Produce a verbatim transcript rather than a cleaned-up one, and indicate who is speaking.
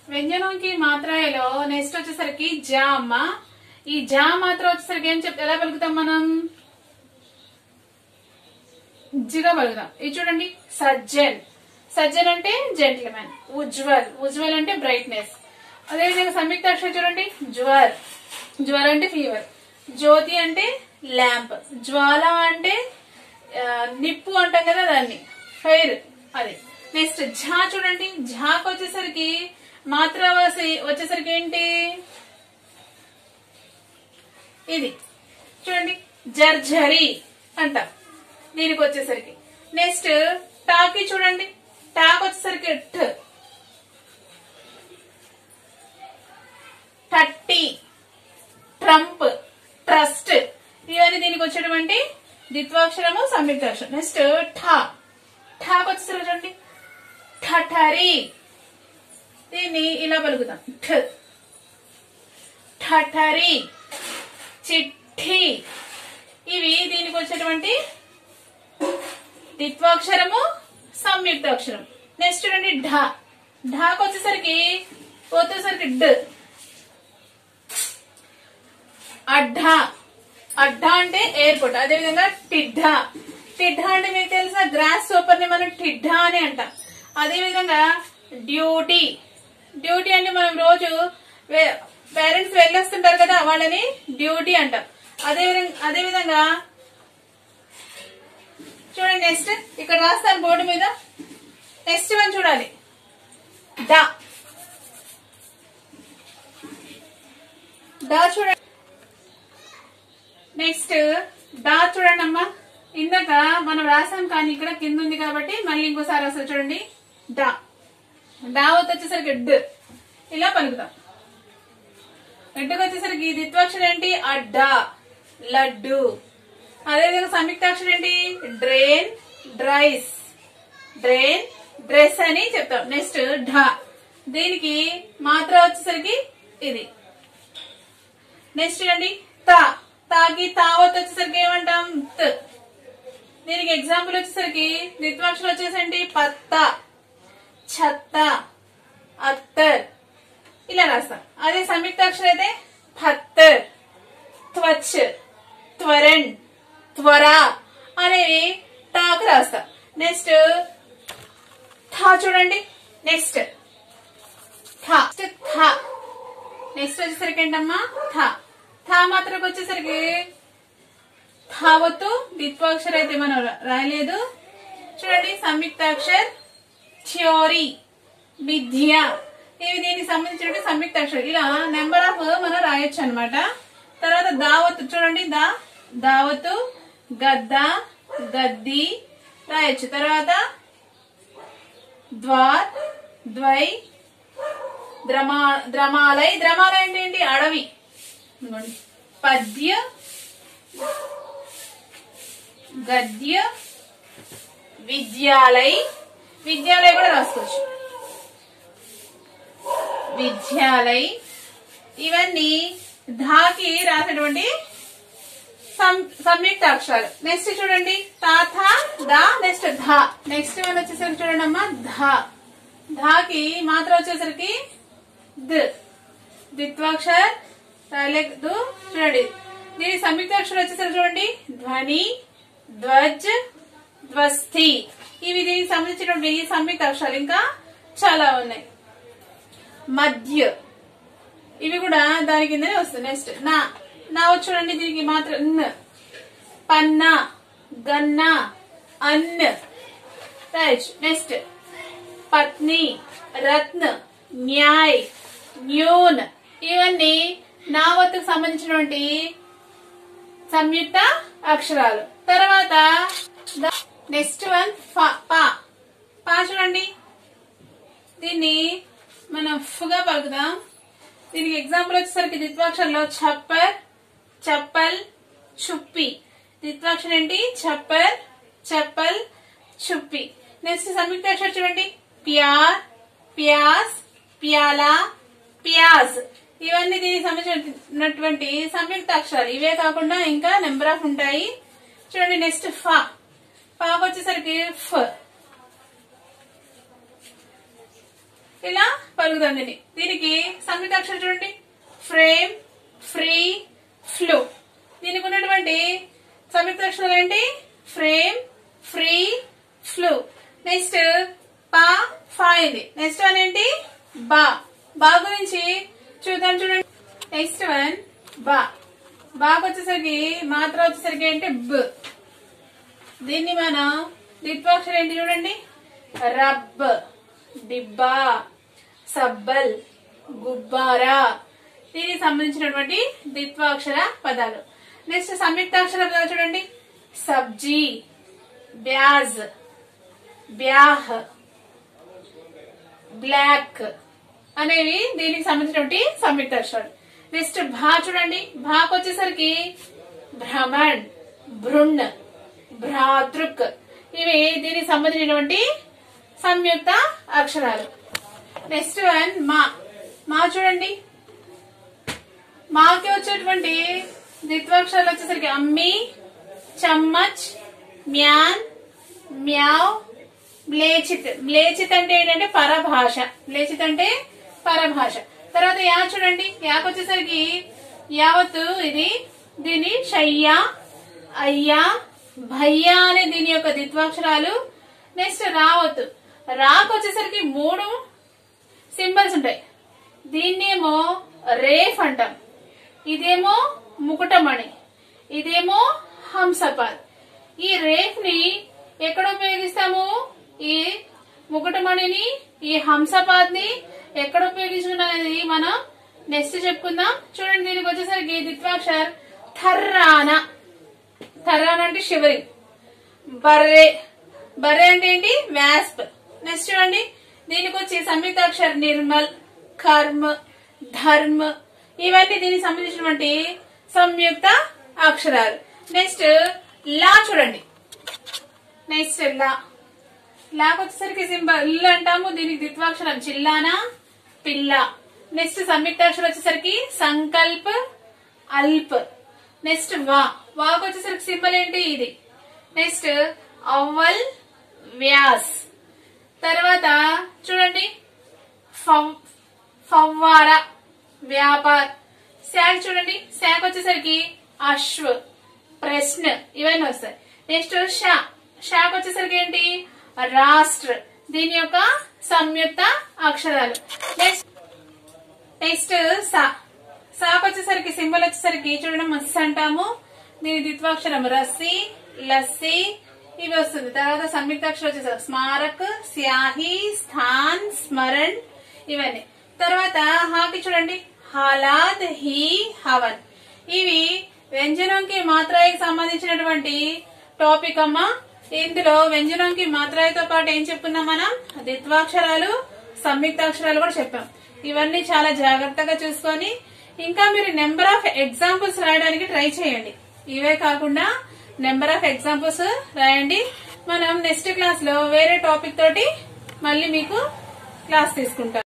Speaker 1: వ్యంజనంకి మాత్రాయలో next వచ్చేసరికి జా అమ్మ. ఈ జా మాత్రం వచ్చేసరికి ఏం చెప్ ఎలా పలుకుతాం మనం? జిగా పలుకుతాం. ఇది చూడండి, సజ్జన్. సజ్జన్ అంటే జెంటిల్మెన్. ఉజ్వల్, ఉజ్వల్ అంటే బ్రైట్నెస్. అదేవిధంగా సంయుక్త అక్షరం చూడండి, జ్వర్. జ్వర్ అంటే ఫీవర్. జ్యోతి అంటే ల్యాంప్. జ్వాల అంటే నిప్పు అంటాం కదా దాన్ని, ఫైర్ అది. నెక్స్ట్ ఝా చూడండి, ఝాకు వచ్చేసరికి మాత్ర వచ్చేసరికి ఏంటి? ఇది చూడండి, జర్జరి అంటాం దీనికి వచ్చేసరికి. నెక్స్ట్ టాకి చూడండి, టాక్ వచ్చేసరికి ట్. థర్టీ, ట్రంప్, ట్రస్ట్, ఇవన్నీ దీనికి వచ్చేటువంటి ద్విత్వాక్షరము సంయుక్తాక్షరం. నెక్స్ట్ ఠా, ఠాకు వచ్చేసరికి చూడండి, ఠఠరి. దీన్ని ఇలా పలుకుతాం, ఠ. ఠఠరి, చిట్టి. ఇవి దీనికి వచ్చేటువంటి ద్విత్వాక్షరము సంయుక్తాక్షరం. నెక్స్ట్ చూడండి ఢ. ఢాకు వచ్చేసరికి వచ్చేసరికి డ్. అడ్డా, అడ్డా అంటే ఎయిర్పోర్ట్. అదేవిధంగా టిడ్డా. టిడ్డా అంటే మీకు తెలుసా, గ్రాస్ సూపర్ ని మనం టిడ్డా అని అంటాం. అదేవిధంగా డ్యూటీ. డ్యూటీ అంటే మనం రోజు పేరెంట్స్ వెళ్ళొస్తుంటారు కదా, వాళ్ళని డ్యూటీ అంటాం. అదేవిధంగా అదేవిధంగా చూడండి, నెక్స్ట్ ఇక్కడ రాస్తాను బోర్డు మీద. నెక్స్ట్ వన్ చూడాలి, డా. డా చూడండి. నెక్స్ట్ డా చూడండి అమ్మా, ఇందాక మనం రాసాం కానీ ఇక్కడ కింద ఉంది కాబట్టి మళ్ళీ ఇంకోసారి రాస్తాం చూడండి, డా. డా వచ్చేసరికి డ్, ఇలా పలుకుతాం. రెడ్డుకు వచ్చేసరికి ద్విత్వాక్షరం ఏంటి? అడ్డా, లడ్డు. అదేవిధంగా సంయుక్తాక్షరం ఏంటి? డ్రైన్, డ్రైస్. డ్రైన్, డ్రెస్ అని చెప్తాం. నెక్స్ట్ ఢ, దీనికి మాత్ర వచ్చేసరికి ఇది. నెక్స్ట్ చూడండి తా. తాకి తావత్ వచ్చేసరికి ఏమంటాం? త్. దీనికి ఎగ్జాంపుల్ వచ్చేసరికి ద్విత్వాక్షరం వచ్చేసండి పత్త, छत्त अत्तर ఇలా రాస్తాం. అదే సంయుక్తాక్షరం అయితే పత్తర్, త్వచ్, త్వరణ్, త్వర అనేవి టాకు రాస్తాం. నెక్స్ట్ థా చూడండి. నెక్స్ట్ థా థా నెక్స్ట్ వచ్చేసరికి ఏంటమ్మా? థా. థా మాత్రం వచ్చేసరికి థావత్తు ద్విత్వాక్షర అయితే మనం రాయలేదు చూడండి. సంయుక్తాక్షర్ థియోరీ, విద్య, ఇవి దీనికి సంబంధించిన సంయుక్తాక్షరం. ఇలా నెంబర్ ఆఫ్ మనం రాయొచ్చు అనమాట. తర్వాత దావత్ చూడండి, దా దావతు, గద్ద, గద్ది రాయొచ్చు. తర్వాత ద్వార్, ద్వై, ద్రమా ద్రమాలై. ద్రమాలై అంటే ఏంటి? అడవి. పద్య, గద్య, విద్యాలయ. విద్యాలయ కూడా రాసుకోవచ్చు. విద్యాలయ. ఇవన్నీ ధాకి రాసినటువంటి సంయుక్త అక్షరాలు. నెక్స్ట్ చూడండి తాథ, దా, నెక్స్ట్ ధా. నెక్స్ట్ వన్ వచ్చేసరికి చూడండి అమ్మా ధా. ధాకి మాత్రం వచ్చేసరికి ద. ద్విత్వాక్షర్ రాయలేదు చూడండి. దీని సంయుక్తాక్షరం వచ్చేసరికి చూడండి ధ్వని, ధ్వజ్, ధ్వస్థి. ఇవి దీనికి సంబంధించినటువంటి సంయుక్త అక్షరాలు ఇంకా చాలా ఉన్నాయి. మధ్య, ఇవి కూడా దాని కిందనే వస్తుంది. నెక్స్ట్ నా. నా చూడండి దీనికి మాత్రం న్. పన్న, గన్న, అన్. రైట్. నెక్స్ట్ పత్ని, రత్న, న్యాయ్, న్యూన్. ఇవన్నీ నావత్తుకు సంబంధించినటువంటి సంయుక్త అక్షరాలు. తర్వాత నెక్స్ట్ వన్ పా. పా చూడండి, దీన్ని మనం ఫుగా పలుకుదాం. దీనికి ఎగ్జాంపుల్ వచ్చేసరికి ద్విత్వాక్షరంలో చప్పర్, చప్పల్, చుప్పి. ద్విత్వాక్షరం ఏంటి? చప్పర్, చప్పల్, చుప్పి. నెక్స్ట్ సంయుక్తాక్షరం చూడండి ప్యార్, ప్యాస్, ప్యాలా, ప్యాజ్. ఇవన్నీ దీనికి సంబంధించినటువంటి సంయుక్త అక్షరాలు. ఇవే కాకుండా ఇంకా నెంబర్ ఆఫ్ ఉంటాయి చూడండి. నెక్స్ట్ ఫా. పాకు వచ్చేసరికి ఫ్. ఇలా పలుకుతాం దీన్ని. దీనికి సంయుక్తాక్షరం చూడండి, ఫ్రేమ్, ఫ్రీ, ఫ్లో. దీనికి ఉన్నటువంటి సంయుక్తాక్షరాలు ఏంటి? Frame, free, flow. నెక్స్ట్ పా, ఫా ఇది. నెక్స్ట్ వన్ ఏంటి? బా. బా గురించి చూద్దాం చూడండి. నెక్స్ట్ వన్ బా. బాకు వచ్చేసరికి మాత్ర వచ్చేసరికి ఏంటి? బ్. దీన్ని మనం ద్విత్వాక్షరం ఏంటి చూడండి, రబ్, డిబ్బా, సబ్బల్, గుబ్బారా. దీనికి సంబంధించినటువంటి ద్విత్వాక్షర పదాలు. నెక్స్ట్ సంయుక్తాక్షర పదాలు చూడండి, సబ్జీ, బ్యాజ్, బ్యాహ్, బ్లాక్ అనేవి దీనికి సంబంధించినటువంటి సంయుక్తాక్షరాలు. నెక్స్ట్ భా చూడండి, భాకు వచ్చేసరికి భ్రమణ్, భృణ్, భ్రాతృక్. ఇవి దీనికి సంబంధించినటువంటి సంయుక్త అక్షరాలు. నెక్స్ట్ వన్ మా. మా చూడండి, మాకి వచ్చేటువంటి ద్విత్వాక్షరాలు వచ్చేసరికి అమ్మి, చమ్మచ్, మ్యాన్, మ్యావ్, మ్లేచిత్. మ్లేచిత్ అంటే ఏంటంటే పరభాష. మ్లేచిత్ అంటే పరభాష. తర్వాత యా చూడండి, యాకు వచ్చేసరికి యావత్తు ఇది. దీని షయ్యా, అయ్యా, భయ్యా అనే దీని యొక్క ద్విత్వాక్షరాలు. నెక్స్ట్ రావత్తు. రాకు వచ్చేసరికి మూడు సింబల్స్ ఉంటాయి. దీన్నేమో రేఫ్ అంటాం, ఇదేమో ముకుటమణి, ఇదేమో హంసపాద్. ఈ రేఫ్ ని ఎక్కడ ఉపయోగిస్తాము? ఈ ముకుటమణిని, ఈ హంసపాద్ ని ఎక్కడ ఉపయోగించుకున్నది మనం నెక్స్ట్ చెప్పుకుందాం. చూడండి, దీనికి వచ్చేసరికి ద్విత్వాక్షర్ థర్రాన. థర్రాన అంటే షివరింగ్. బర్రె. బర్రె అంటే ఏంటి? వ్యాస్ప్. నెక్స్ట్ చూడండి, దీనికి వచ్చి సంయుక్తాక్షర్ నిర్మల్, కర్మ్, ధర్మ్. ఇవన్నీ దీనికి సంబంధించినటువంటి సంయుక్త అక్షరాలు. నెక్స్ట్ లా చూడండి. నెక్స్ట్ లా. లాకు వచ్చేసరికి సింబల్ ఇల్లు అంటాము. దీనికి ద్విత్వాక్షరం చిల్లానా, పిల్ల. నెక్స్ట్ సంయుక్తాక్షరం వచ్చేసరికి సంకల్ప్, అల్ప్. నెక్స్ట్ వా. వాకు వచ్చేసరికి సింబల్ ఏంటి? ఇది. నెక్స్ట్ అవ్వల్, వ్యాస్. తర్వాత చూడండి, ఫవ్వార, వ్యాపార్. శాక్ చూడండి, శాక్ వచ్చేసరికి అశ్వ, ప్రశ్న. ఇవన్నీ వస్తాయి. నెక్స్ట్ షా. షాక్ వచ్చేసరికి ఏంటి? రాష్ట్ర. దీని యొక్క సంయుక్త అక్షరాలు. నెక్స్ట్ నెక్స్ట్ సా. సాకు వచ్చేసరికి సింబల్ వచ్చేసరికి చూడండి, మస్ అంటాము. దీని ద్విత్వాక్షరం రస్సి, లస్సి ఇవి వస్తుంది. తర్వాత సంయుక్తాక్షరం వచ్చేసరికి స్మారక్, స్యాహి, స్థాన్, స్మరణ్ ఇవన్నీ. తర్వాత హాకి చూడండి, హాలాద్, హీ, హవన్. ఇవి వ్యంజనంకి మాత్రాయికి సంబంధించినటువంటి టాపిక్ అమ్మా. ఇందులో వ్యంజనంకి మాత్రాయితో పాటు ఏం చెప్పుకున్నాం మనం? ద్విత్వాక్షరాలు, సంయుక్తాక్షరాలు కూడా చెప్పాం. ఇవన్నీ చాలా జాగ్రత్తగా చూసుకొని ఇంకా మీరు నెంబర్ ఆఫ్ ఎగ్జాంపుల్స్ రాయడానికి ట్రై చేయండి. ఇవే కాకుండా నెంబర్ ఆఫ్ ఎగ్జాంపుల్స్ రాయండి. మనం నెక్స్ట్ క్లాస్ లో వేరే టాపిక్ తోటి మళ్ళీ మీకు క్లాస్ తీసుకుంటాం.